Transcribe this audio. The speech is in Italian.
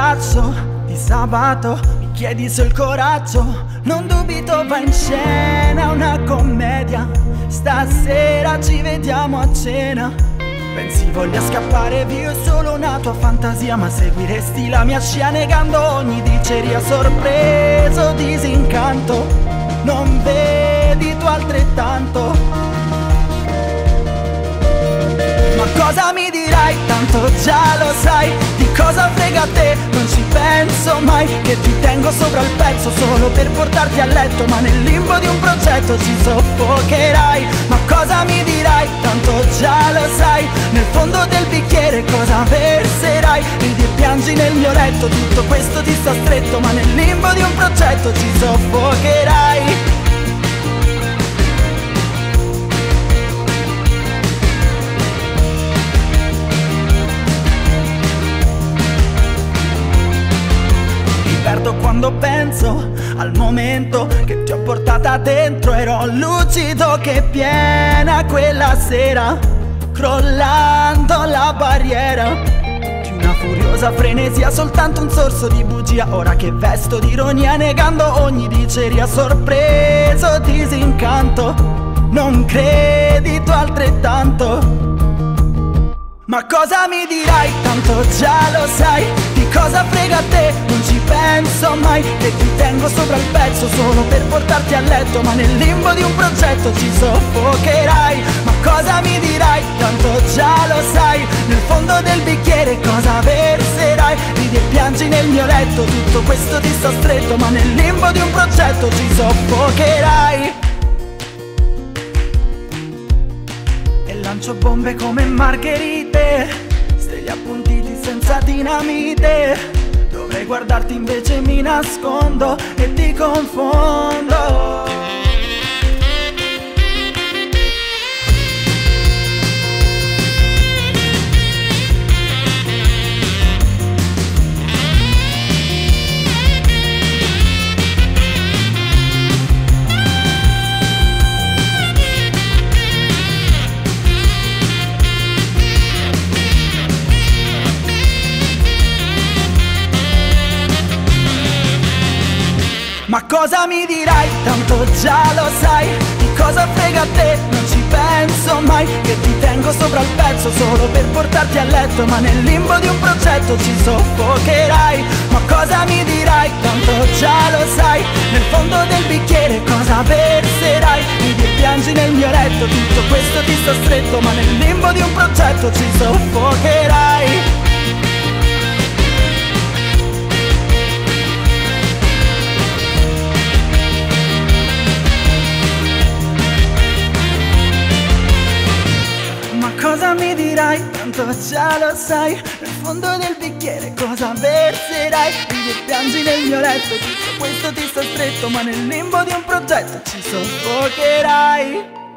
abbraccio di sabato, mi chiedi se ho il coraggio. Non dubito, va in scena una commedia. Stasera ci vediamo a cena. Pensi voglia scappare via, è solo una tua fantasia, ma seguiresti la mia scia negando ogni diceria. Sorpreso, disincanto, non vedi tu altrettanto. Ma cosa mi dirai? Tanto già lo sai. Di cosa frega a te? Non ci penso mai, che ti tengo sopra il pezzo solo per portarti a letto. Ma nel limbo di un progetto ci soffocherai. Ma cosa mi dirai? Tanto già lo sai. Nel fondo del bicchiere cosa verserai? Ridi e piangi nel mio letto, tutto questo ti sta stretto. Ma nel limbo di un progetto ci soffocherai. Perdo quando penso al momento che ti ho portata dentro. Ero lucido che piena quella sera, crollando la barriera di una furiosa frenesia, soltanto un sorso di bugia. Ora che vesto di ironia, negando ogni diceria. Sorpreso, disincanto, non credi tu altrettanto. Ma cosa mi dirai? Tanto già lo sai. Di cosa frega a te? Non ci penso mai, che ti tengo sopra il pezzo solo per portarti a letto. Ma nel limbo di un progetto ci soffocherai. Ma cosa mi dirai? Tanto già lo sai. Nel fondo del bicchiere cosa verserai? Ridi e piangi nel mio letto, tutto questo ti sta stretto. Ma nel limbo di un progetto ci soffocherai. Lancio bombe come margherite, stelle appuntiti senza dinamite. Dovrei guardarti invece mi nascondo e ti confondo. Ma cosa mi dirai? Tanto già lo sai. Di cosa frega a te? Non ci penso mai, che ti tengo sopra il pezzo solo per portarti a letto. Ma nel limbo di un progetto ci soffocherai. Ma cosa mi dirai? Tanto già lo sai. Nel fondo del bicchiere cosa verserai? Ridi e piangi nel mio letto, tutto questo ti sta stretto. Ma nel limbo di un progetto ci soffocherai. Cosa mi dirai? Tanto già lo sai. Nel fondo del bicchiere cosa verserai? Ridi e piangi nel mio letto, tutto questo ti sta stretto. Ma nel limbo di un progetto ci soffocherai.